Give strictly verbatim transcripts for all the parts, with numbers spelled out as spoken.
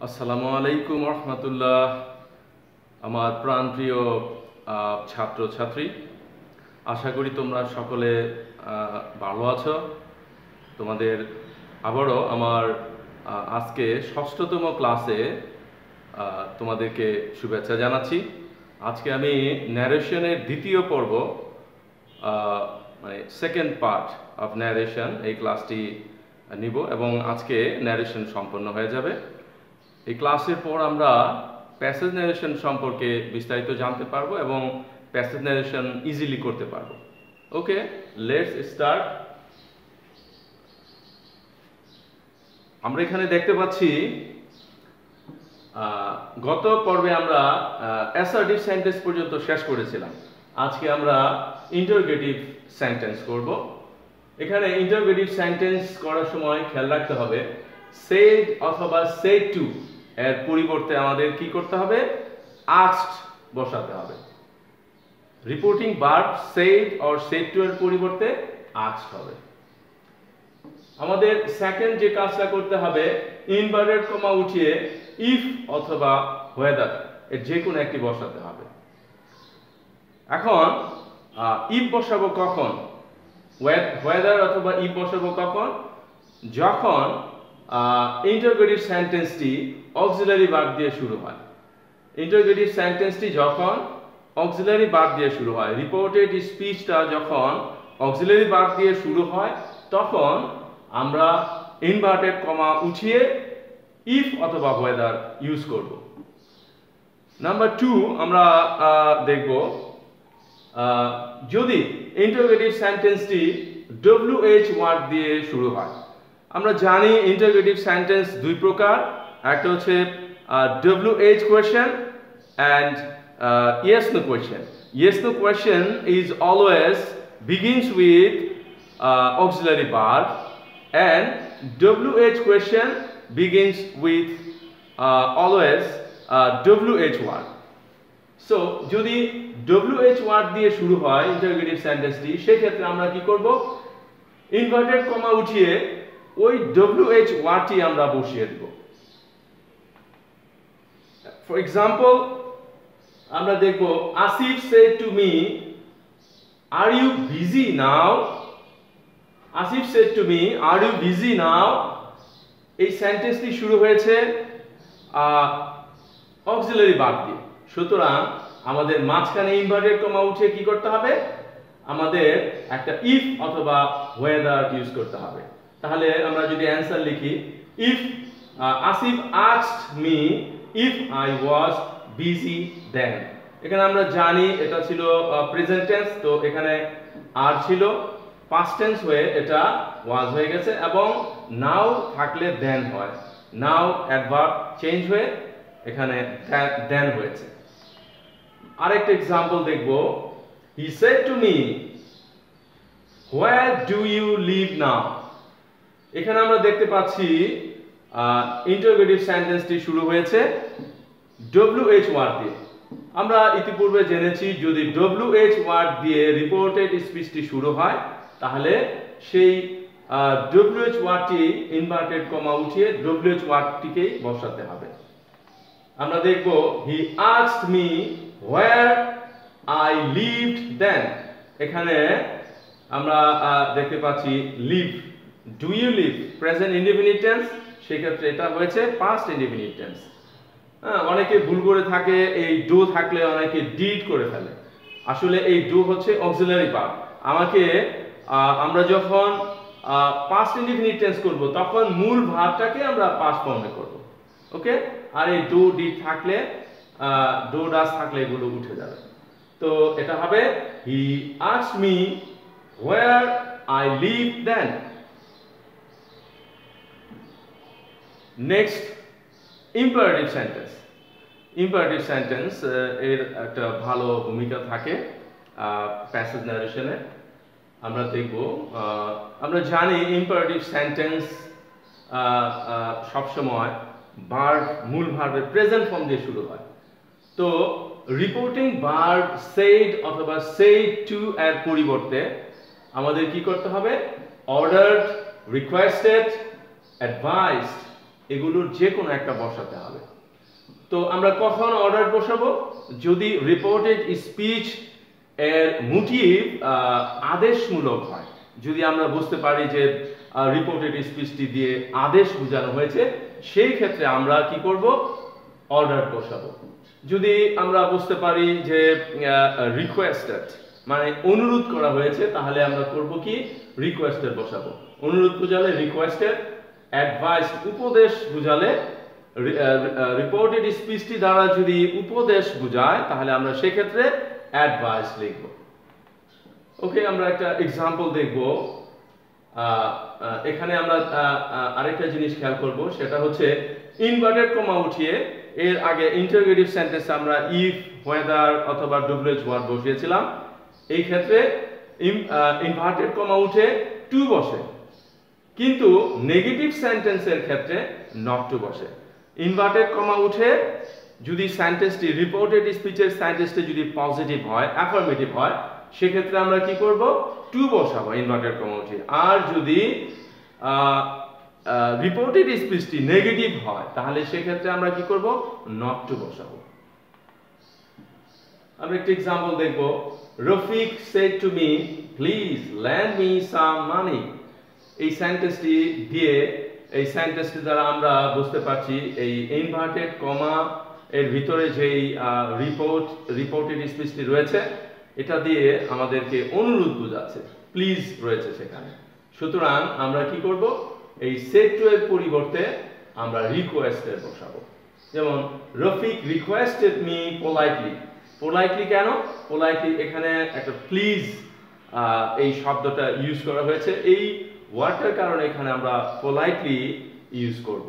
আসসালামু আলাইকুম রহমতুল্লাহ। আমার প্রাণপ্রিয় ছাত্র ছাত্রী, আশা করি তোমরা সকলে ভালো আছো। তোমাদের আবারও আমার আজকে ষষ্ঠতম ক্লাসে তোমাদেরকে শুভেচ্ছা জানাচ্ছি। আজকে আমি ন্যারেশনের দ্বিতীয় পর্ব, মানে সেকেন্ড পার্ট অফ ন্যারেশন, এই ক্লাসটি নিব এবং আজকে ন্যারেশন সম্পন্ন হয়ে যাবে। এই ক্লাসের পর আমরা প্যাসেজ ন্যারেশন সম্পর্কে বিস্তারিত জানতে পারবো এবং প্যাসেজ ন্যারেশন ইজিলি করতে পারবো। Okay, let's start. আমরা এখানে দেখতে পাচ্ছি গত পর্বে আমরা অ্যাসার্টিভ সেন্টেন্স পর্যন্ত শেষ করেছিলাম। আজকে আমরা ইন্টারোগেটিভ সেন্টেন্স করব। এখানে ইন্টারোগেটিভ সেন্টেন্স করার সময় খেয়াল রাখতে হবে said অথবা said to এর পরিবর্তে আমাদের কি করতে হবে? asked বসাতে হবে। Reporting verb said or said to এর পরিবর্তে asked হবে। আমাদের সেকেন্ড যে কাজটা করতে হবে, ইনভার্টেড কমা উঠিয়ে if অথবা whether এর যে কোনো একটি বসাতে হবে। এখন if বসাবো কখন? whether অথবা if বসাবো কখন? যখন ইন্টারোগেটিভ সেন্টেন্সটি অক্সিলারি ভার্ব দিয়ে শুরু হয়। ইন্টারোগেটিভ সেন্টেন্সটি যখন অক্সিলারি ভার্ব দিয়ে শুরু হয়, রিপোর্টেড স্পিচটা যখন অক্সিলারি ভার্ব দিয়ে শুরু হয়, তখন আমরা ইনভার্টেড কমা উঠিয়ে ইফ অথবা whether ইউজ করব। নাম্বার টু, আমরা দেখব যদি ইন্টারোগেটিভ সেন্টেন্সটি ডব্লিউএইচ ওয়ার্ড দিয়ে শুরু হয়। আমরা জানি ইন্টারোগেটিভ সেন্টেন্স দুই প্রকার, একটা হচ্ছে WH question and yes no question. Yes no question is always begins with auxiliary verb and WH question begins with always WH word. So যদি ডব্লিউএইচ ওয়ার্ড দিয়ে শুরু হয় ইন্টারোগেটিভ সেন্টেন্সটি, সেক্ষেত্রে আমরা কি করব? ইনভার্টেড কমা উঠিয়ে ওই ডব্লিউএইচ ওয়ার্ডটি আমরা বসিয়ে দেব। ফর এক্সাম্পল আমরা দেখব Asif said to me are you busy now. Asif said to me are you busy now, এই সেন্টেন্সটি শুরু হয়েছে অক্সিলারি ভার্ব দিয়ে। সুতরাং আমাদের মাঝখানে ইনভার্টেড কমা উঠিয়ে কি করতে হবে? আমাদের একটা ইফ অথবা whether ইউজ করতে হবে। তাহলে আমরা যদি অ্যান্সার লিখি, if Asif asked me if I was busy then. এখানে আমরা জানি এটা ছিল প্রেজেন্ট টেন্স, তো এখানে আর ছিল, পাস্ট টেন্স হয়ে এটা ওয়াজ হয়ে গেছে এবং নাও থাকলে দেন হয়। নাও অ্যাডভার্ব চেঞ্জ হয়ে এখানে দেন হয়েছে। আরেকটা এক্সাম্পল দেখব, he said to me where do you live now. এখানে আমরা দেখতে পাচ্ছি ইন্টারোগেটিভ সেন্টেন্সটি শুরু হয়েছে ডব্লিউএইচ ওয়ার্ড দিয়ে। আমরা ইতিপূর্বে জেনেছি যদি ডব্লিউএইচ ওয়ার্ড দিয়ে রিপোর্টেড স্পিচটি শুরু হয়, তাহলে সেই ডব্লিউএইচ ওয়ার্ডটি ইনভার্টেড কমা উঠিয়ে ডব্লিউএইচ ওয়ার্ডটিকেই বসাতে হবে। আমরা দেখব he asked me where I lived then. এখানে আমরা দেখতে পাচ্ছি live, do you live present indefinite tense, সেক্ষেত্রে এটা হয়েছে পাস্ট ইনডিফিনিট টেন্স। হ্যাঁ, অনেকে ভুল করে থাকে, এই ডু থাকলে অনেকে ডিড করে ফেলে। আসলে এই ডু হচ্ছে অক্সিলারি ভার্ব। আমাকে আমরা যখন পাস্ট ইনডিফিনিট টেন্স করব, তখন মূল ভার্বটাকে আমরা পাস্ট ফর্মে করব। ওকে, আর এই ডু ডিড থাকলে, ডু ডাজ থাকলে এগুলো উঠে যাবে। তো এটা হবে he asked me where I live then. Next, imperative sentence. Imperative sentence এর একটা ভালো ভূমিকা থাকে প্যাসেজ ন্যারেশনে। আমরা দেখব, আমরা জানি ইম্পারেটিভ সেন্টেন্স সবসময় ভার্ব, মূল ভার্বের প্রেজেন্ট ফর্ম দিয়ে শুরু হয়। তো রিপোর্টিং ভার্ব said অথবা said to এর পরিবর্তে আমাদের কি করতে হবে? অর্ডারড, রিকোয়েস্টেড, অ্যাডভাইসড এগুলোর যে কোনো একটা বসাতে হবে। তো আমরা কখন অর্ডার বসাবো? যদি রিপোর্টেড স্পিচ এর মোটিভ আদেশমূলক হয়, যদি আমরা বুঝতে পারি যে রিপোর্টেড স্পিচটি দিয়ে আদেশ বোঝানো হয়েছে, সেই ক্ষেত্রে আমরা কি করব? অর্ডার বসাবো। যদি আমরা বুঝতে পারি যে রিকোয়েস্টেড মানে অনুরোধ করা হয়েছে, তাহলে আমরা করব কি? রিকোয়েস্টেড বসাবো। অনুরোধ বোঝালে রিকোয়েস্টেড, অ্যাডভাইস উপদেশ বোঝালে, রিপোর্টেড স্পিচটি দ্বারা যদি উপদেশ বোঝায় তাহলে আমরা সেক্ষেত্রে অ্যাডভাইস লিখব। ওকে, আমরা একটা এক্সাম্পল দেখব। এখানে আমরা আরেকটা জিনিস খেয়াল করব, সেটা হচ্ছে ইনভার্টেড কমা উঠিয়ে এর আগে ইন্টারোগেটিভ সেন্টেন্সে আমরা ইফ, ওয়েদার অথবা ডব্লিউএইচ ওয়ার্ড বসিয়েছিলাম। এই ক্ষেত্রে ইনভার্টেড কমা উঠে টু বসে, কিন্তু নেগেটিভ সেন্টেন্সের ক্ষেত্রে নট টু বসে। ইনভার্টেড কমা উঠে যদি সেন্টেন্সটি রিপোর্টেড স্পিচের সেন্টেন্সটি যদি পজিটিভ হয়, অ্যাফার্মেটিভ হয়, সেক্ষেত্রে আমরা কি করব? টু বসাবো ইনভার্টেড কমা উঠে। আর যদি রিপোর্টেড স্পিচটি নেগেটিভ হয় তাহলে সেক্ষেত্রে আমরা কি করব? নট টু বসাবো। আমরা একটা এক্সাম্পল দেখব। Rafiq said to me, please lend me some money. এই সেন্টেন্সটি দিয়ে, এই সেন্টেন্সটি দ্বারা আমরা বুঝতে পারছি এই ইনভার্টেড কমা এর ভিতরে যেই রিপোর্ট রিপোর্টেড স্পিচটি রয়েছে, এটা দিয়ে আমাদেরকে অনুরোধ বোঝাচ্ছে, প্লিজ রয়েছে সেখানে। সুতরাং আমরা কি করব? এই সেড টু এর পরিবর্তে আমরা রিকোয়েস্টেড বসাবো। যেমন Rafiq requested me politely. Politely কেন? পোলাইটলি এখানে একটা প্লিজ এই শব্দটা ইউজ করা হয়েছে। এই ওয়ার্ডটার কারণে এখানে আমরা পোলাইটলি ইউজ করব।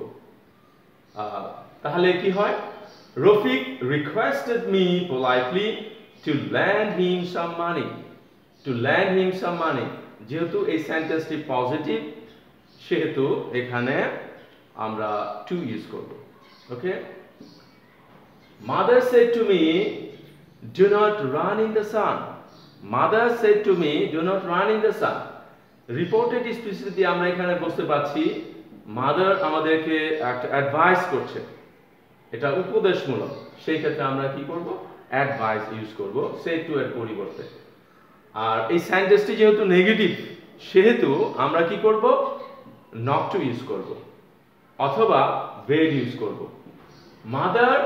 তাহলে কি হয়? Rafiq requested me politely to lend him some money. To lend him some money, যেহেতু এই সেন্টেন্সটি পজিটিভ সেহেতু এখানে আমরা টু ইউজ করব। Okay, mother said to me do not run in the sun. Mother said to me do not run in the sun. Reported speech দিয়ে আমরা এখানে বুঝতে পারছি মাদার আমাদেরকে একটা অ্যাডভাইস করছে, এটা উপদেশমূলক। সেই ক্ষেত্রে আমরা কি করব? অ্যাডভাইস ইউজ করব সেড টু এর পরিবর্তে। আর এই সেন্টেন্সটি যেহেতু নেগেটিভ সেহেতু আমরা কি করব? নট টু ইউজ করব অথবা ভেড ইউজ করব। মাদার,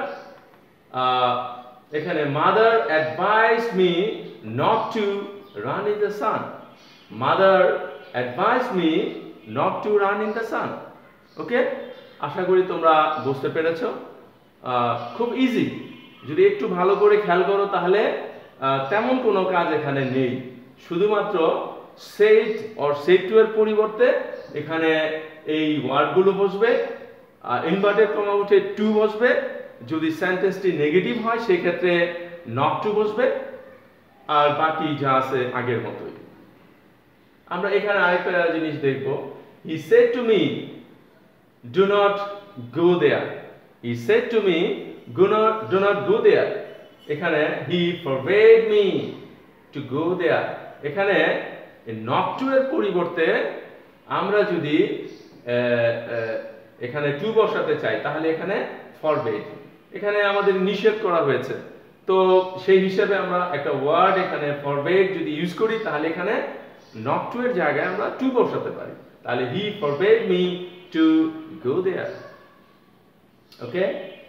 এখানে mother advised me not to run in the sun. Mother advised me not to run in the sun. Okay, আশা করি তোমরা বুঝতে পেরেছো। খুব ইজি, যদি একটু ভালো করে খেয়াল করো তাহলে তেমন কোনো কাজ এখানে নেই। শুধুমাত্র সেড অর সেড টু এর পরিবর্তে এখানে এই ওয়ার্ডগুলো বসবে, ইনভার্টেড কমা উঠে টু বসবে। যদি সেন্টেন্সটি নেগেটিভ হয় সেক্ষেত্রে নট টু বসবে, আর বাকি যা আছে আগের মতোই। আমরা এখানে আরেকটা জিনিস দেখব। He said to me do not go there. He said to me do not do not go there. এখানে he forbade me to go there. এখানে নট টু এর পরিবর্তে আমরা যদি এখানে টু বসাতে চাই তাহলে এখানে ফরবেড, এখানে আমাদের নিষেধ করা হয়েছে। তো সেই হিসাবে আমরা একটা ওয়ার্ড এখানে ফরবেড যদি ইউজ করি তাহলে এখানে নট টু এর জায়গায় আমরা টু বসাতে পারি। তাহলে he forbade me to go there. Okay,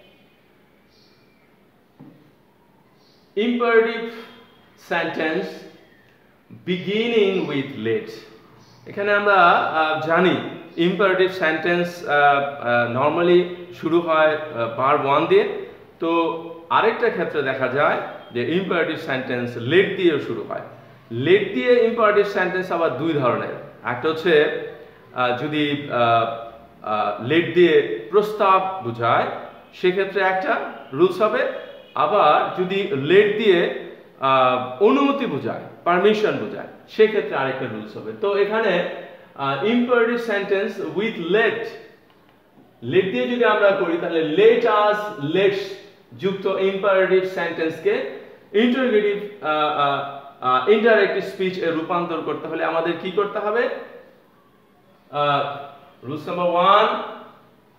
imperative sentence beginning with let। এখানে আমরা জানি imperative sentence নরমালি শুরু হয় ভার্ব ওয়ান দিয়ে। তো আরেকটা ক্ষেত্রে দেখা যায় যে imperative sentence let দিয়ে শুরু হয়। let দিয়ে imperative sentence আবার দুই ধরনের। একটা হচ্ছে যদি let দিয়ে প্রস্তাব বোঝায় সেক্ষেত্রে একটা রুলস হবে, আবার যদি let দিয়ে অনুমতি বোঝায়, পারমিশন বোঝায়, সেক্ষেত্রে আরেকটা রুলস হবে। তো এখানে imperative sentence with let, let দিয়ে যদি আমরা করি তাহলে let us, let's যুক্ত ইম্পারেটিভ সেন্টেন্সকে ইন্টারোগেটিভ ইনডাইরেক্ট স্পিচ এ রূপান্তর করতে হলে আমাদের কি করতে হবে? Rules number one,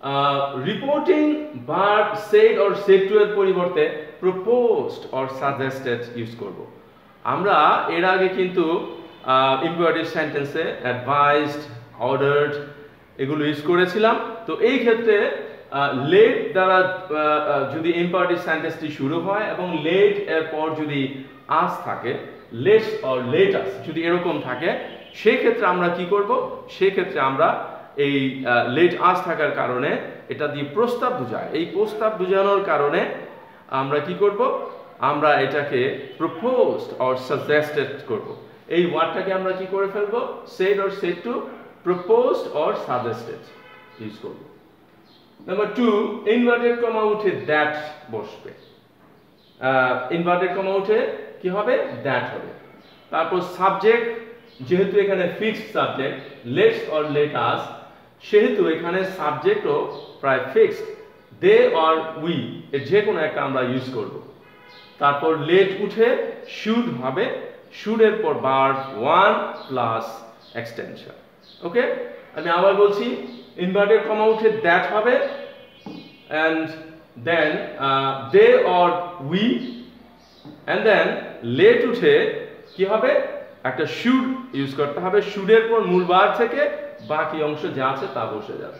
reporting verb said or said to এর পরিবর্তে প্রপোজড অর সাজেস্টেড ইউজ করব। আমরা এর আগে কিন্তু ইম্পারেটিভ সেন্টেন্সে অ্যাডভাইসড, অর্ডারড এগুলো ইউজ করেছিলাম। তো এই ক্ষেত্রে লেট দ্বারা যদি ইম্পারেটিভ সেন্টেন্সটি শুরু হয় এবং লেট এর পর যদি আস থাকে, লেটস অর লেটাস যদি এরকম থাকে, সেক্ষেত্রে আমরা কি করব? সেক্ষেত্রে আমরা এই লেট আস থাকার কারণে এটা দিয়ে প্রস্তাব বোঝায়, এই প্রস্তাব বোঝানোর কারণে আমরা কি করব? আমরা এটাকে প্রপোজড অর সাজেস্টেড করব। এই ওয়ার্ডটাকে আমরা কি করে ফেলবো? Said or said to, proposed or suggested use করব। নাম্বার টু, ইনভার্টেড কমা উঠে দ্যাট বসবে। ইনভার্টেড কমা উঠে কি হবে? দ্যাট হবে। তারপর সাবজেক্ট, যেহেতু এখানে fixed subject let's or let us, সেহেতু এখানে সাবজেক্টও প্রায় ফিক্সড, দে অর উই এর যে কোনো একটা আমরা ইউজ করব। তারপর লেট উঠে শুড হবে, শুড এর পর verb one plus extension. Okay, আমি আবার বলছি, ইনভার্টেড কমা উঠে দ্যাট হবে, and then uh, they or we, and then let উঠে কি হবে? একটা শুড ইউজ করতে হবে, শুডের পর মূল ভার্ব থেকে বাকি অংশ যা আছে তা বসে যাবে।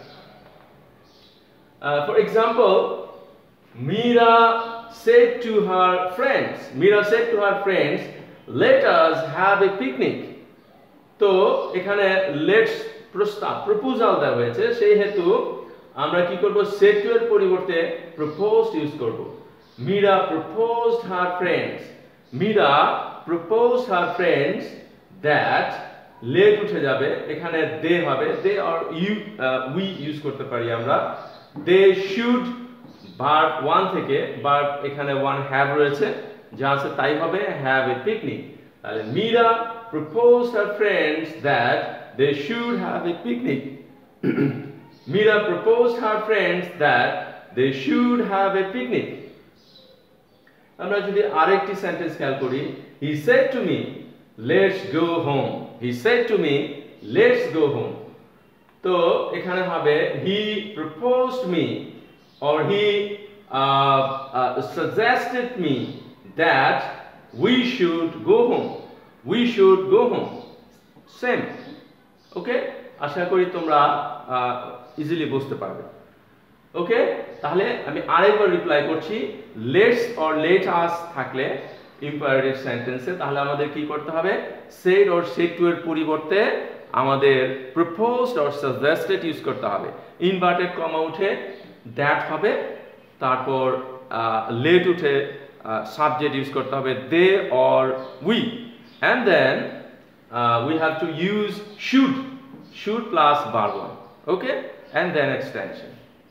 For example, Mira said to her friends, Mira said to her friends, let us have a picnic. তো এখানে লেটস প্রস্তাব, প্রপোজাল দেওয়া হয়েছে, সেই হেতু আমরা কি করব? said to এর পরিবর্তে proposed ইউজ করব। Mira proposed her friends, Mira proposed her friends that, let উঠে যাবে, এখানে they হবে, they or you we use করতে পারি আমরা। they should ভার্ব ওয়ান থেকে, ভার্ব এখানে ওয়ান হ্যাভ রয়েছে, যা আছে তাই হবে, have a picnic। তাহলে Mira proposed her friends that they should have a picnic. Mira proposed her friends that they should have a picnic. আমরা যদি আরেকটি সেন্টেন্স খেয়াল করি, he said to me let's go home, he said to me let's go home। তো এখানে হবে he proposed me or he uh, uh, suggested me that we should go home, we should go home, same। ওকে, আশা করি তোমরা easily বুঝতে পারবে। ওকে, তাহলে আমি আরেকবার রিপ্লাই করছি, লেটস অর লেট আস থাকলে ইম্পারেটিভ সেন্টেন্সে, তাহলে আমাদের কি করতে হবে? সেড অর সেড টু এর পরিবর্তে আমাদের প্রপোজড অর সাজেস্টেড ইউজ করতে হবে। ইনভার্টেড কমা উঠে দ্যাট হবে, তারপর লেট উঠে সাবজেক্ট ইউজ করতে হবে they or we, and then we have to use should, should plus verb one, okay, and then extension.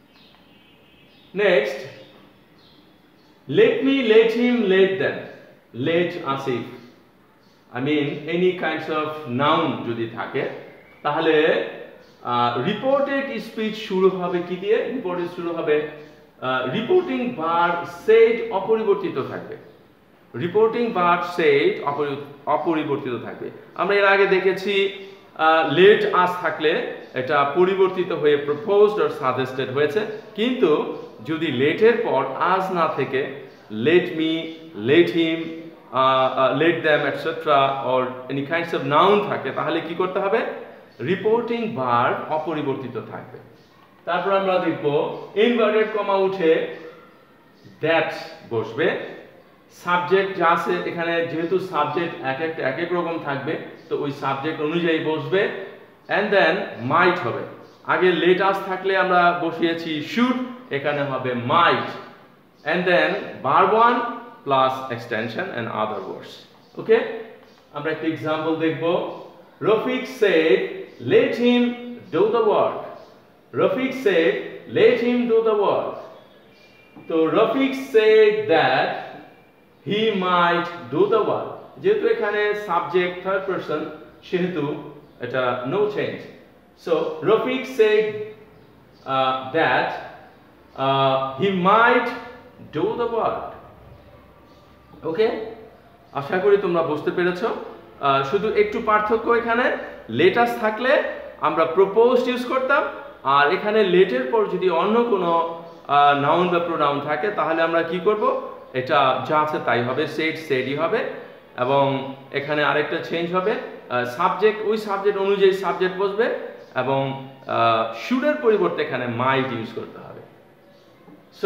Next, let me, let him, let them, let Asif, I mean any kinds of noun যদি থাকে, তাহলে reported speech শুরু হবে কি দিয়ে? Reported শুরু হবে reporting verb shed অপরিবর্তিত থাকবে, রিপোর্টিং ভার্ব সেড অপরিবর্তিত থাকবে। আমরা এর আগে দেখেছি লেট আস থাকলে এটা পরিবর্তিত হয়ে প্রপোজড অর সাজেস্টেড হয়েছে, কিন্তু যদি লেটের পর আজ না থেকে let me, let him, let them etcetera or any kinds of noun থাকে, তাহলে কি করতে হবে? রিপোর্টিং ভার্ব অপরিবর্তিত থাকবে। তারপর আমরা দেখব ইনভার্টেড কমা উঠে দ্যাট বসবে, সাবজেক্ট যা আছে এখানে যেহেতু সাবজেক্ট এক একটা এক এক রকম থাকবে, তো ওই সাবজেক্ট অনুযায়ী বসবে, অ্যান্ড দেন মাইট হবে। আগে লেট আস থাকলে আমরা বসিয়েছি শুড, এখানে হবে might, and then verb one plus extension and other words. Okay, আমরা একটা এক্সাম্পল দেখব। Rafiq said let him do the work, Rafiq said let him do the work. তো Rafiq said that he might do the work, যেহেতু এখানে subject third person, সেহেতু এটা no change. So Rafiq said uh, that uh, he might do the work. Okay, আশা করি তোমরা বুঝতে পেরেছো। শুধু একটু পার্থক্য, এখানে লেটাস থাকলে আমরা প্রপোজড ইউজ করতাম, আর এখানে লেটের পর যদি অন্য কোনো নাউন বা প্রোনাউন থাকে তাহলে আমরা কি করব, এটা যা আছে তাই হবে, সেড সেডই হবে। এবং এখানে আরেকটা চেঞ্জ হবে, সাবজেক্ট ওই সাবজেক্ট অনুযায়ী সাবজেক্ট বসবে এবং শুডের পরিবর্তে এখানে মাইট ইউজ করতে হবে। So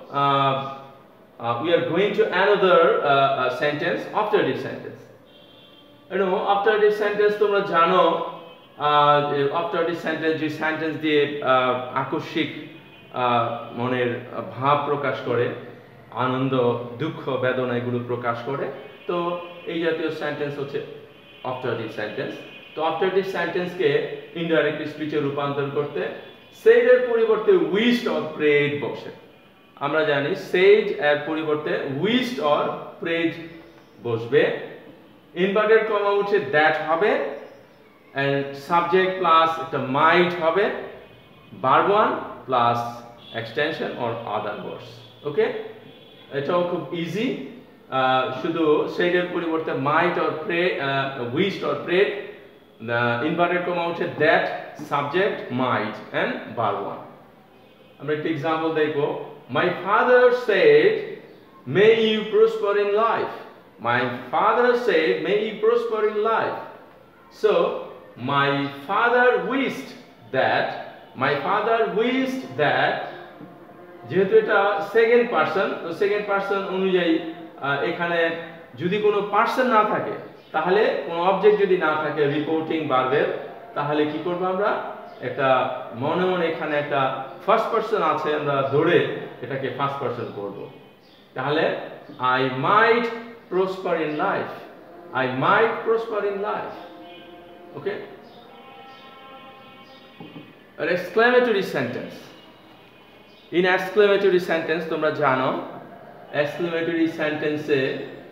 we are going to another uh, uh, sentence, optative sentence. You know, optative sentence তোমরা জানো, optative sentence যে সেন্টেন্স দিয়ে আকস্মিক মনের ভাব প্রকাশ করে, আনন্দ, দুঃখ, বেদনা এগুলো প্রকাশ করে। তো এই জাতীয় সেন্টেন্স হচ্ছে অপটাটিভ সেন্টেন্স। তো অপটাটিভ সেন্টেন্সকে ইনডাইরেক্ট স্পিচে রূপান্তর করতে সেড এর পরিবর্তে উইশড অর প্রেড বসে। আমরা জানি সেড এর পরিবর্তে উইশড অর প্রেড বসবে, ইনভার্টেড কমা উঠে দ্যাট হবে, এন্ড সাবজেক্ট প্লাস একটা মাইট হবে, verb one plus extension or other words. Okay, এটাও খুব ইজি। শুধু সেডের পরিবর্তে might or pray, wished or prayed, inverted comma উঠে that, subject might and verb one. আমরা একটা এক্সাম্পল দেখব। My father said, may you prosper in life. My father said, may you prosper in life. So, my father wished that, my father wished that, যেহেতু এটা second person, তো second person অনুযায়ী এখানে যদি কোনো পারসন না থাকে, তাহলে কোনো অবজেক্ট যদি না থাকে রিপোর্টিং ভার্বের, তাহলে কি করব আমরা, একটা মনে মনে এখানে একটা ফার্স্ট পারসন আছে, আমরা ধরে এটাকে ফার্স্ট পারসন করব। তাহলে I might prosper in life, I might prosper in life. Okay, an exclamatory sentence. In exclamatory sentence তোমরা জানো, exclamatory sentence এ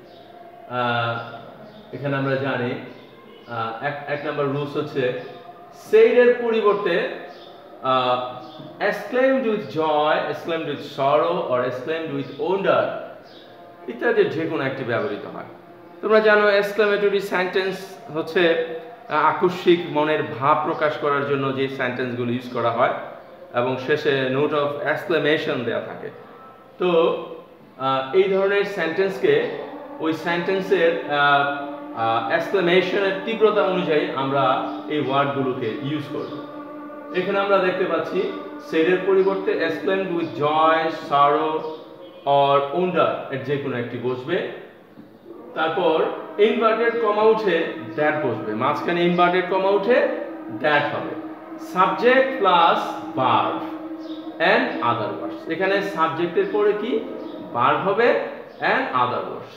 এখানে আমরা জানি এক এক নাম্বার রুলস হচ্ছে said এর পরিবর্তে exclaimed with joy, exclaimed with sorrow or exclaimed with wonder ইত্যাদি যে কোনো একটি ব্যবহৃত হয়। তোমরা জানো exclamatory sentence হচ্ছে আকস্মিক মনের ভাব প্রকাশ করার জন্য যে সেন্টেন্সগুলো ইউজ করা হয় এবং শেষে নোট অফ এক্সক্লেমেশন দেয়া থাকে। তো এই ধরনের সেন্টেন্সকে ওই সেন্টেন্সের এক্সক্লেমেশনের তীব্রতা অনুযায়ী আমরা এই ওয়ার্ডগুলোকে ইউজ করব। এখানে আমরা দেখতে পাচ্ছি সেডের পরিবর্তে এক্সক্লেমড উইথ জয়, সরো অর ওন্ডার এর যে কোনো একটি বসবে। তারপর ইনভার্টেড কমা উঠে দ্যাট বসবে, মাঝখানে ইনভার্টেড কমা উঠে দ্যাট হবে, subject plus verb and other words. এখানে সাবজেক্টের পরে কি ভার্ব হবে এন্ড আদার ওয়ার্ডস।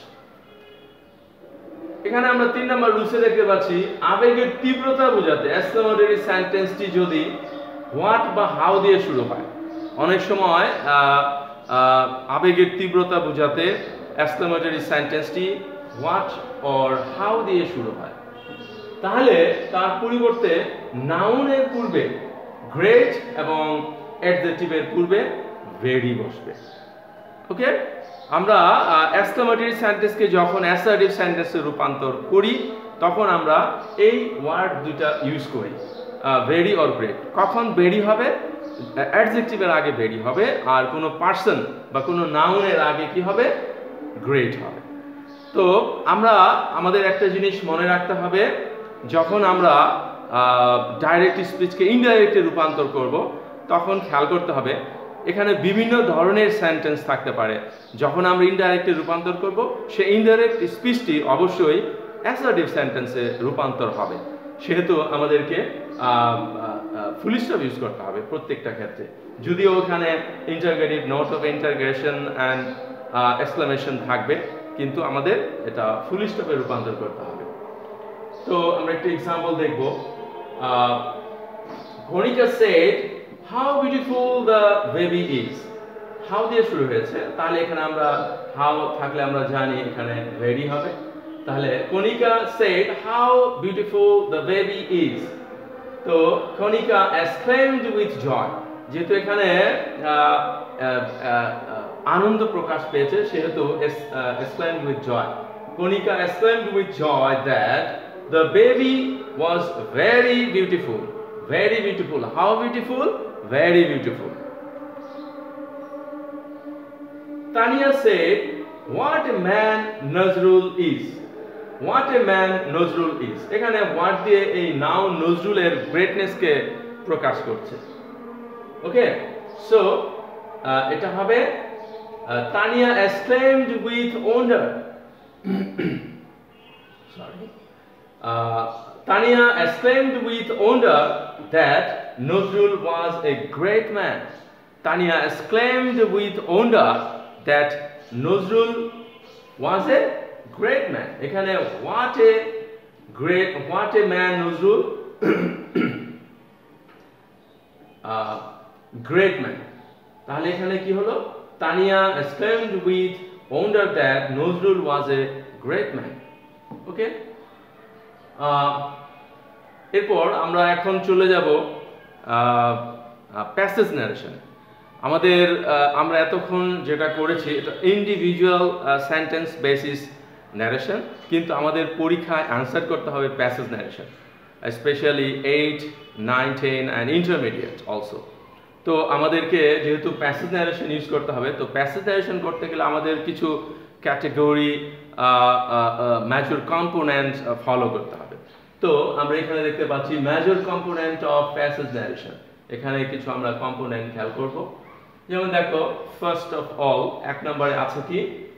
এখানে আমরা তিন নম্বর রুলসে দেখতে পাচ্ছি আবেগের তীব্রতা বোঝাতে এক্সক্লেমেটরি সেন্টেন্সটি যদি হোয়াট বা হাউ দিয়ে শুরু হয়, অনেক সময় আবেগের তীব্রতা বোঝাতে এক্সক্লেমেটরি সেন্টেন্সটি হোয়াট অর হাউ দিয়ে শুরু হয়, তাহলে তার পরিবর্তে নাউনের পূর্বে গ্রেট এবং অ্যাডজেক্টিভের পূর্বে ভেরি বসবে। ওকে, আমরা এক্সক্লেমেটরি সেন্টেন্সকে যখন অ্যাসার্টিভ সেন্টেন্সে রূপান্তর করি তখন আমরা এই ওয়ার্ড দুইটা ইউজ করি, ভেরি অর গ্রেট। কখন ভেরি হবে? অ্যাডজেক্টিভের আগে ভেরি হবে, আর কোনো পার্সন বা কোনো নাউনের আগে কি হবে? গ্রেট হবে। তো আমরা আমাদের একটা জিনিস মনে রাখতে হবে, যখন আমরা ডাইরেক্ট স্পিচকে ইনডাইরেক্টে রূপান্তর করব তখন খেয়াল করতে হবে এখানে বিভিন্ন ধরনের সেন্টেন্স থাকতে পারে। যখন আমরা ইনডাইরেক্টে রূপান্তর করব সেই ইনডাইরেক্ট স্পিচটি অবশ্যই অ্যাসার্টিভ সেন্টেন্সে রূপান্তর হবে, সেহেতু আমাদেরকে ফুল স্টপ ইউজ করতে হবে প্রত্যেকটা ক্ষেত্রে। যদিও ওখানে interrogative, note of interrogation and exclamation থাকবে, কিন্তু আমাদের এটা ফুল স্টপে রূপান্তর করতে হবে। তো আমরা একটা এক্সাম্পল দেখব। Konika said, how beautiful the baby is. How দিয়ে শুরু হয়েছে, তাহলে এখানে আমরা how থাকলে আমরা জানি এখানে very হবে। তাহলে Konika said, how beautiful the baby is. তো Konika exclaimed with joy, যেহেতু এখানে আনন্দ প্রকাশ পেয়েছে সেহেতু exclaimed with joy. Konika exclaimed with joy that the baby was very beautiful. very beautiful. How beautiful? Very beautiful. Tania said, what a man Nazrul is. What a man Nazrul is. এখানে what দিয়ে এই noun নজরুলের greatness কে প্রকাশ করছে। ওকে, so এটা হবে Tania exclaimed with wonder. Sorry. Uh, Tania exclaimed with wonder that Nazrul was a great man. Tania exclaimed with wonder that Nazrul was a great man. এখানে what a great, what a man Nazrul, uh, great man. তাহলে এখানে কি হলো? Tania exclaimed with wonder that Nazrul was a great man. ওকে, এরপর আমরা এখন চলে যাব প্যাসেজ ন্যারেশন। আমাদের আমরা এতক্ষণ যেটা করেছি এটা ইন্ডিভিজুয়াল সেন্টেন্স বেসিস ন্যারেশন, কিন্তু আমাদের পরীক্ষায় অ্যান্সার করতে হবে passage narration, specially eight nine ten and intermediate also. তো আমাদেরকে যেহেতু প্যাসেজ ন্যারেশন ইউজ করতে হবে, তো প্যাসেজ ন্যারেশন করতে গেলে আমাদের কিছু ক্যাটেগরি মেজর কম্পোনেন্ট ফলো করতে হবে। তো আমরা এখানে দেখতে পাচ্ছি major component of passage narration. এখানে কিছু আমরা কম্পোনেন্ট খেয়াল করব। যেমন দেখো, ফার্স্ট অফ অল এক নম্বরে আছে কি,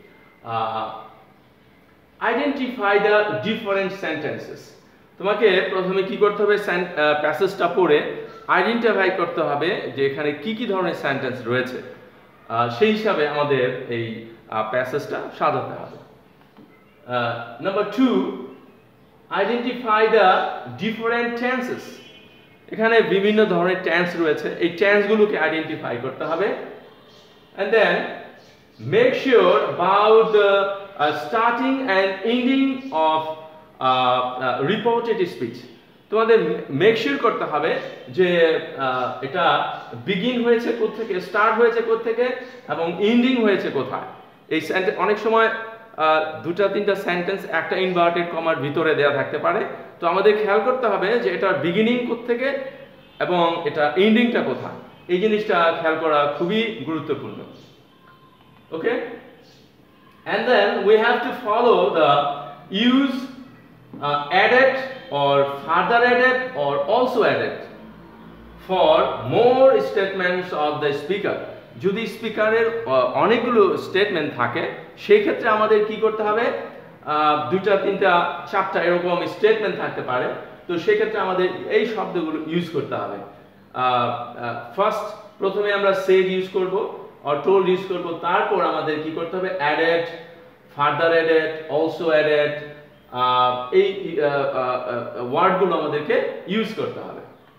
আইডেন্টিফাই দ্য ডিফারেন্ট সেন্টেন্সেস। তোমাকে প্রথমে কি করতে হবে, প্যাসেজটা পড়ে আইডেন্টিফাই করতে হবে যে এখানে কি কি ধরনের সেন্টেন্স রয়েছে, সেই হিসাবে আমাদের এই প্যাসেজটা সাজাতে হবে। Number two, identify the different tenses. এখানে বিভিন্ন ধরনের টেন্স রয়েছে, এই টেন্সগুলোকে আইডেন্টিফাই করতে হবে। And then make sure about the starting and ending of reported speech. তোমাদের মেক শিওর করতে হবে যে এটা বিগিন হয়েছে কোত্থেকে, স্টার্ট হয়েছে কোত্থেকে এবং এন্ডিং হয়েছে কোথায়। এই সেন্টেন্স অনেক সময় দুটা তিনটা সেন্টেন্স একটা ইনভার্টেড কমার ভিতরে দেওয়া থাকতে পারে, তো আমাদের খেয়াল করতে হবে যে এটার বিগিনিং কোত্থেকে এবং এটা এন্ডিংটা কোথায়। এই জিনিসটা খেয়াল করা খুবই গুরুত্বপূর্ণ। ওকে, and then we have to follow the use uh, added or further added or also added for more statements of the speaker. যদি স্পিকারের অনেকগুলো স্টেটমেন্ট থাকে সেই ক্ষেত্রে আমাদের কি করতে হবে, দুইটা তিনটা চারটা এরকম স্টেটমেন্ট থাকতে পারে, তো সেই ক্ষেত্রে আমাদের এই শব্দগুলো ইউজ করতে হবে। ফার্স্ট প্রথমে আমরা সেড ইউজ করব আর টোল্ড ইউজ করব, তারপর আমাদের কি করতে হবে, added, further added, also added, এই ওয়ার্ডগুলো আমাদেরকে ইউজ করতে হবে।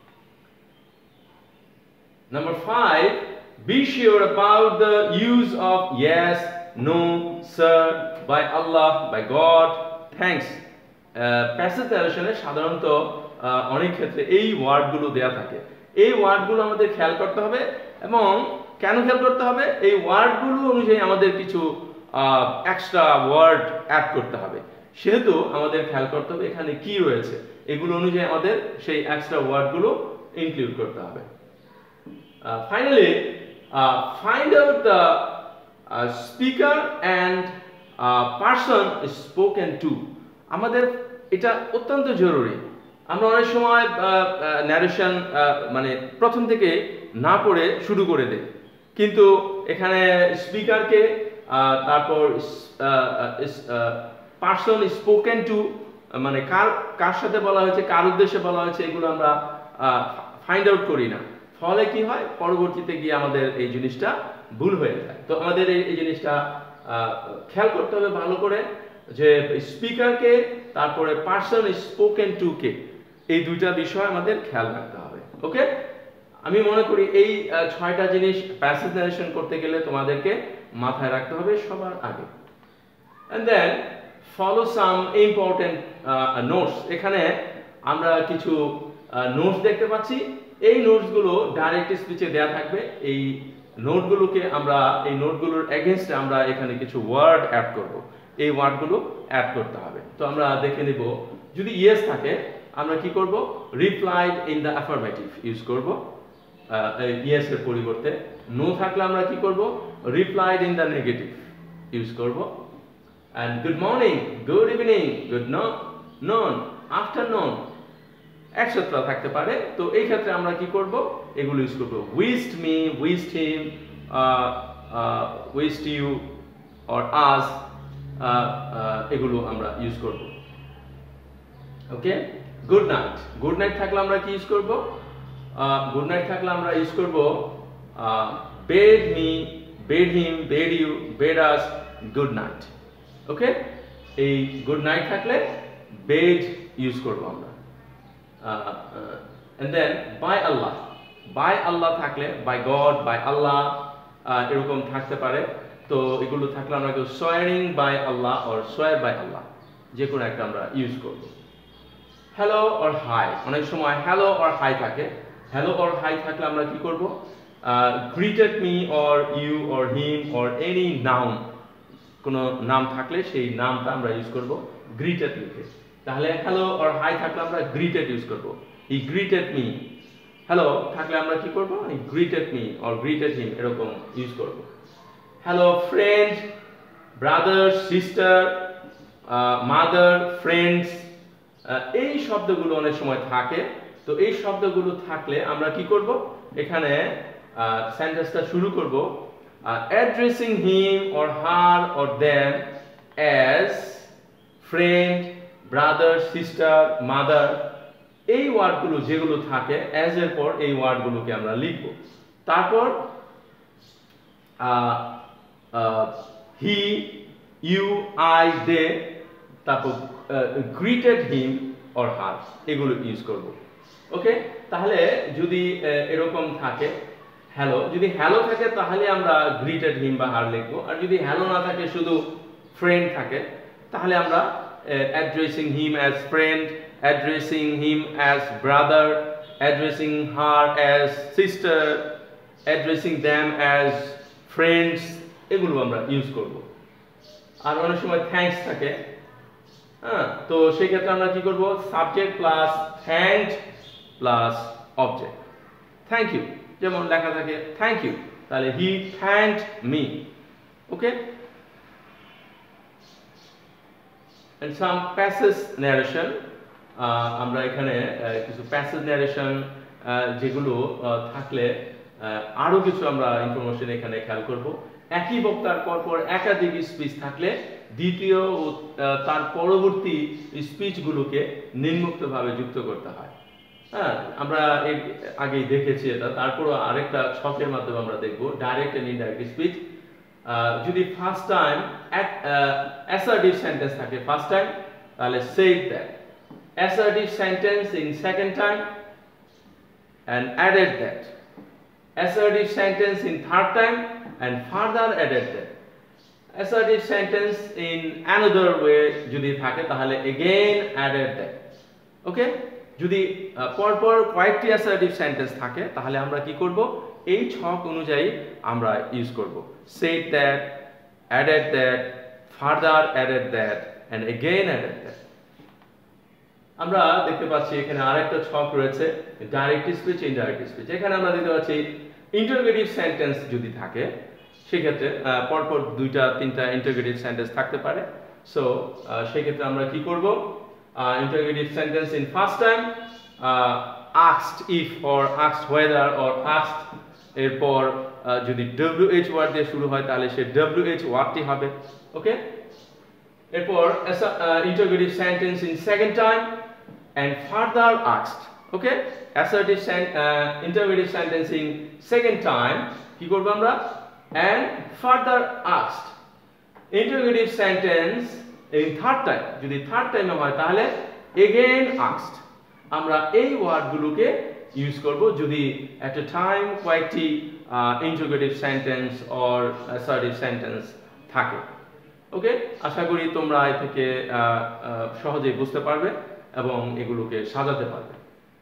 Number five, be sure about the use of yes, no, sir, by Allah, by God, thanks. Passage ন্যারেশনে সাধারণত অনেক ক্ষেত্রে এই ওয়ার্ডগুলো দেয়া থাকে। এই ওয়ার্ডগুলো আমাদের খেয়াল করতে হবে, এবং কেন খেয়াল করতে হবে, এই ওয়ার্ডগুলো অনুযায়ী আমাদের কিছু এক্সট্রা ওয়ার্ড অ্যাড করতে হবে। সেহেতু আমাদের খেয়াল করতে হবে এখানে কি রয়েছে, এগুলো অনুযায়ী আমাদের সেই এক্সট্রা ওয়ার্ডগুলো ইনক্লুড করতে হবে। Finally, Uh, find out the uh, speaker and uh, person is spoken to. আমাদের এটা অত্যন্ত জরুরি। আমরা অনেক সময় ন্যারেশন মানে প্রথম থেকে না পড়ে শুরু করে দেই, কিন্তু এখানে স্পিকারকে, তারপর পার্সন স্পোকেন টু, মানে কার কার সাথে বলা হয়েছে, কার উদ্দেশ্যে বলা হয়েছে, এগুলো আমরা ফাইন্ড আউট করি না। ফলে কি হয়, পরবর্তীতে গিয়ে আমাদের এই জিনিসটা ভুল হয়ে যায়। তো আমাদের এই জিনিসটা খেয়াল করতে হবে ভালো করে, যে স্পিকারকে, তারপরে পার্সন স্পোকেন টু কে, এই দুইটা বিষয় আমাদের খেয়াল রাখতে হবে। ওকে, আমি মনে করি এই ছয়টা জিনিস প্যাসেজ ন্যারেশন করতে গেলে তোমাদেরকে মাথায় রাখতে হবে সবার আগে। And then follow some important notes. এখানে আমরা কিছু নোটস দেখতে পাচ্ছি। এই নোটসগুলো ডাইরেক্ট স্পিচে দেয়া থাকবে। এই নোটগুলোকে আমরা, এই নোটগুলোর এগেইনস্টে আমরা এখানে কিছু ওয়ার্ড অ্যাড করব। এই ওয়ার্ডগুলো অ্যাড করতে হবে। তো আমরা দেখে নিব, যদি ইয়েস থাকে আমরা কি করব replied in the affirmative use করব ইয়েস এর পরিবর্তে নো থাকলে আমরা কি করব replied in the negative use করব and good morning good evening good noon afternoon etcetera থাকতে পারে তো এই ক্ষেত্রে আমরা কি করব এগুলো ইউজ করব wished me wished him wished you or us এগুলো আমরা ইউজ করব okay good night good night থাকলে আমরা কি ইউজ করব গুড নাইট থাকলে আমরা ইউজ করব bade me bade him bade you bade us good night okay এই গুড নাইট থাকলে বেড ইউজ করব আমরা and then by Allah by Allah থাকলে বাই গড বাই আল্লাহ এরকম থাকতে পারে তো এগুলো থাকলে আমরা কেউ swearing by Allah or swear by Allah যে কোনো একটা আমরা ইউজ করব হ্যালো অর হাই অনেক সময় হ্যালো অর হাই থাকে হ্যালো অর হাই থাকলে আমরা কি করব greeted me or you or him or any noun কোনো নাম থাকলে সেই নামটা আমরা ইউজ করব গ্রিটেড লিখে তাহলে হ্যালো অর হাই থাকলে আমরা গ্রিটেড ইউজ করব হি গ্রিটেড মি হ্যালো থাকলে আমরা কি করব he greeted me or greeted him এরকম ইউজ করব hello friend brother sister mother friends এই শব্দগুলো অনেক সময় থাকে তো এই শব্দগুলো থাকলে আমরা কি করব এখানে সেন্টেন্সটা শুরু করব addressing him or her or them as friend brother sister mother এই ওয়ার্ডগুলো যেগুলো থাকে অ্যাজ এর পর এই ওয়ার্ডগুলোকে আমরা লিখব তারপর হি ইউ আই দে তারপর গ্রিটেড হিম অর হার এগুলো ইউজ করব ওকে তাহলে যদি এরকম থাকে হ্যালো যদি হ্যালো থাকে তাহলে আমরা গ্রিটেড হিম বা হার লিখব আর যদি হ্যালো না থাকে শুধু ফ্রেন্ড থাকে তাহলে আমরা addressing him as friend addressing him as brother addressing her as sister addressing them as friends এগুলো আমরা ইউজ করব আর অনেক সময় থ্যাঙ্কস থাকে হ্যাঁ তো সেই ক্ষেত্রে আমরা কি করব subject plus thanked plus object thank you যেমন লেখা থাকে থ্যাংক ইউ তাহলে he thanked me okay and some passage narration আমরা এখানে কিছু প্যাসেজ ন্যারেশন যেগুলো থাকলে আরো কিছু আমরা ইনফরমেশন এখানে খেয়াল করব একই বক্তার পর পর একাধিক স্পিচ থাকলে দ্বিতীয় তার পরবর্তী স্পিচগুলোকে নিম্নোক্তভাবে যুক্ত করতে হয় হ্যাঁ আমরা এর আগেই দেখেছি এটা তারপর আরেকটা ছকের মাধ্যমে আমরা দেখব ডাইরেক্ট এন্ড ইনডাইরেক্ট স্পিচ যদি ফার্স্ট টাইম অ্যাসার্টিভ সেন্টেন্স থাকে ফার্স্ট টাইম তাহলে said that assertive sentence in second time and added that assertive sentence in third time and further added that assertive sentence in another way যদি থাকে তাহলে again added that ওকে যদি পরপর কয়েকটি assertive sentence থাকে তাহলে আমরা কি করব এই ছক অনুযায়ী আমরা ইউজ করব said that added that further added that and again added that আমরা দেখতে পাচ্ছি এখানে আরেকটা ছক রয়েছে ডাইরেক্ট স্পিচ ইনডাইরেক্ট স্পিচ এখানে আমরা দেখতে পাচ্ছি ইন্টারোগেটিভ সেন্টেন্স যদি থাকে সেই ক্ষেত্রে পরপর দুইটা তিনটা ইন্টারোগেটিভ সেন্টেন্স থাকতে পারে সো সেই ক্ষেত্রে আমরা কি করব interrogative sentence in first time asked if or asked whether or asked এরপর যদি wh ওয়ার্ড দিয়ে শুরু হয় তাহলে সে wh ওয়ার্ডটি হবে ওকে এরপর interrogative sentence in second time and further asked okay assertive uh, interrogative sentence in second time কি করব আমরা and further asked interrogative sentence in third time যদি থার্ড টাইমে হয় তাহলে again asked আমরা এই ওয়ার্ডগুলোকে ইউজ করব যদি at a time কয়েকটি interrogative sentence or assertive sentence থাকে ওকে আশা করি তোমরা এ থেকে সহজেই বুঝতে পারবে এবং এগুলোকে সাজাতে পারবে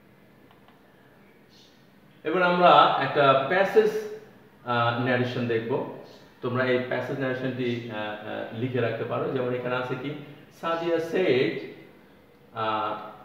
এবার আমরা একটা প্যাসেজ ন্যারেশন দেখব তোমরা এই প্যাসেজ ন্যারেশনটি লিখে রাখতে পারো যেমন এখানে আছে কি Sadia said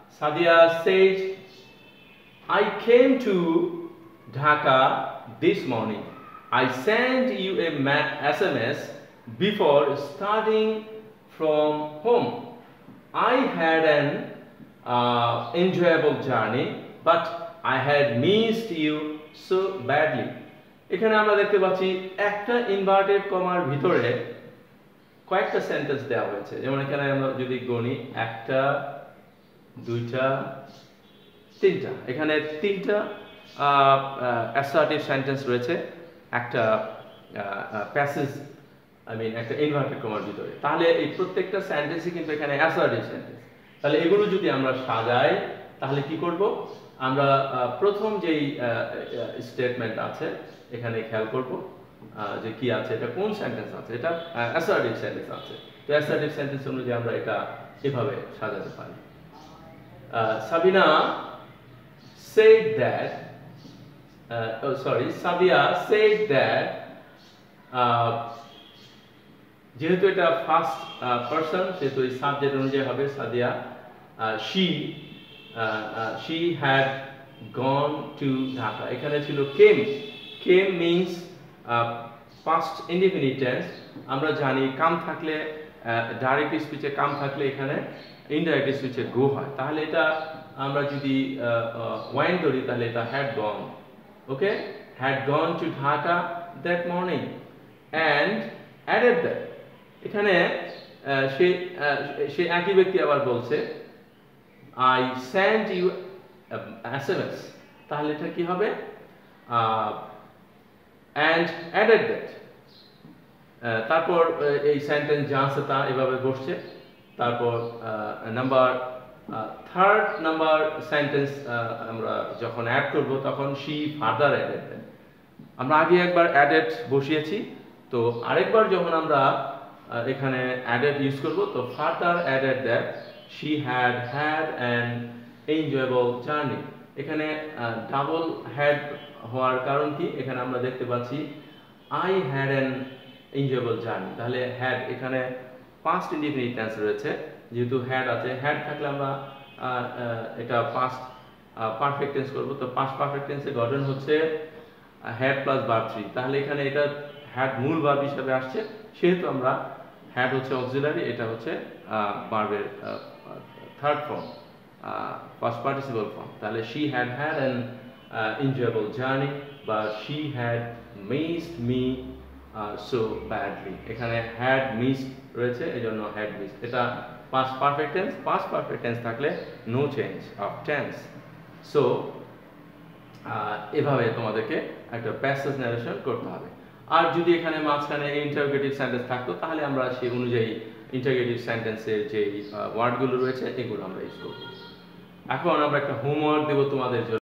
Sadia said, I came to Dhaka this morning. I sent you a S M S before starting from home. I had an uh, enjoyable journey, but I had missed you so badly. এখানে আমরা দেখতে পাচ্ছি একটা inverted কমার ভিতরে কয়েকটা sentence দেওয়া হয়েছে। যেমন এখানে আমরা যদি গণি একটা, দুইটা, তিনটা, এখানে তিনটা অ্যাসার্টিভ সেন্টেন্স রয়েছে একটা প্যাসেজ, আই মিন একটা ইনভার্টেড কমার ভিতরে। তাহলে এই প্রত্যেকটা সেন্টেন্সই কিন্তু এখানে অ্যাসার্টিভ সেন্টেন্স। তাহলে এগুলো যদি আমরা সাজাই তাহলে কি করব? আমরা প্রথম যেই স্টেটমেন্ট আছে এখানে খেয়াল করব যে কি আছে, এটা কোন সেন্টেন্স আছে, এটা অ্যাসার্টিভ সেন্টেন্স আছে। তো অ্যাসার্টিভ সেন্টেন্স অনুযায়ী আমরা এটা এভাবে সাজাতে পারি। Sabina said that uh, oh sorry Sadia said that uh, যেহেতু এটা ফার্স্ট পারসন সেহেতু এই সাবজেক্ট অনুযায়ী হবে Sadia she uh, uh, she had gone to Dhaka। এখানে ছিল came। came means past indefinite tense। আমরা জানি কাম থাকলে ডাইরেক্ট স্পিচে কাম থাকলে এখানে ইনডাইরেক্ট স্পিচে গো হয়। তাহলে এটা আমরা যদি ওয়াইন ধরি তাহলে এটা had gone, okay, had gone to Dhaka that morning and added that। এখানে সে সে একই ব্যক্তি আবার বলছে I sent you S M S, তাহলে এটা কি হবে? and added that। তারপর এই সেন্টেন্স যা আছে তা এভাবে বসছে। তারপর নাম্বার থার্ড নাম্বার সেন্টেন্স আমরা যখন অ্যাড করব তখন she further added that। আমরা আগে একবার added বসিয়েছি, তো আরেকবার যখন আমরা এখানে added ইউজ করব তো further added that she had had an enjoyable journey। এখানে ডাবল হ্যাড হওয়ার কারণ কি? এখানে আমরা দেখতে পাচ্ছি I had an enjoyable journey। তাহলে had এখানে পাস্ট ইনডিফিনিট টেন্স রয়েছে, যেহেতু হ্যাড আছে, হ্যাড থাকলে আমরা এটা পাস্ট পারফেক্ট টেন্স করব। তো পাস্ট পারফেক্ট টেন্সের গঠন হচ্ছে হ্যাড প্লাস ভার্ব থ্রি। তাহলে এখানে এটা হ্যাড মূল ভার্ব হিসেবে আসছে, সেহেতু আমরা হ্যাড হচ্ছে অক্সিলারি, এটা হচ্ছে ভার্বের third form, past participle form. তাহলে she had had an uh, enjoyable journey but she had missed me uh, so badly। এখানে had missed রয়েছে, এজন্য had missed। এটা past perfect tense, past perfect tense থাকলে no change of tense। So এভাবে তোমাদেরকে একটা passage narration করতে হবে। আর যদি এখানে মাঝখানে ইন্টারোগেটিভ সেন্টেন্স থাকতো তাহলে আমরা সেই অনুযায়ী ইন্টারোগেটিভ সেন্টেন্সের যে ওয়ার্ডগুলো রয়েছে এগুলো আমরা ইউজ করব। এখন আমরা একটা হোমওয়ার্ক দেব তোমাদের জন্য।